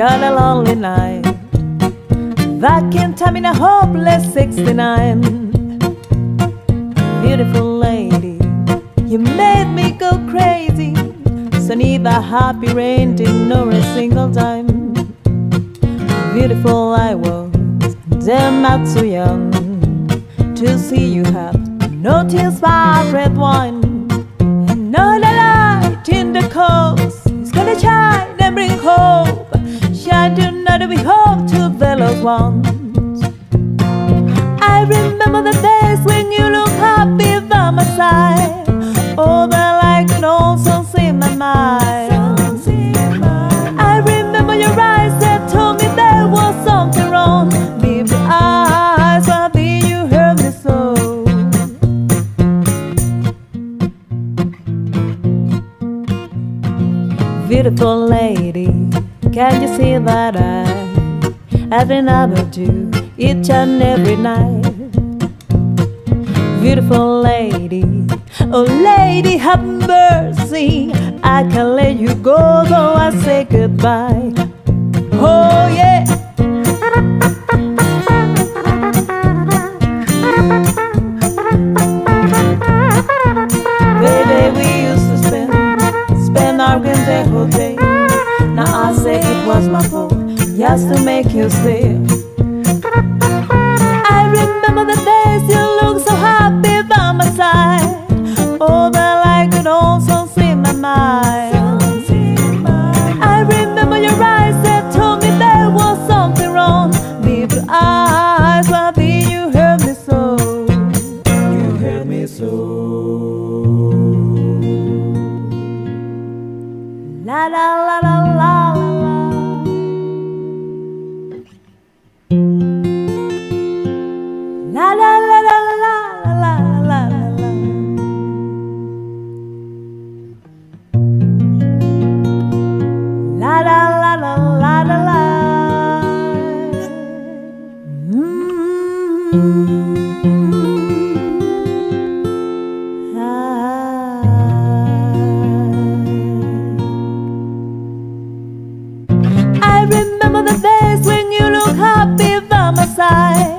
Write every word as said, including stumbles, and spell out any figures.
on a lonely night, back in time in a hopeless sixty-nine. Beautiful lady, you made me go crazy. So neither happy rain didn't know a single time. Beautiful I was, damn not too young to see you have no tears but red wine. And no the light in the coast is gonna shine and bring hope. Shine tonight to be home to the lost ones. I remember the days when you look happy by my side. Oh, the light can also see my mind. I remember your eyes that told me there was something wrong. Leave the eyes, but then you hurt me so. Beautiful lady, can you see that I every night I do, each and every night? Beautiful lady, oh lady, have mercy. I can't let you go, though I say goodbye. Oh yeah. Baby, we used to spend Spend our games the whole day. Now I say it was my fault just to make you stay. I remember the days you looked so happy by my side. Oh, the light could also see my mind. I remember your eyes that told me there was something wrong. Leave your eyes, but then you hurt me so. You hurt me so. La la la la la la. La la la la la la la la. La la la la la la la. I remember the days when you look happy by my side.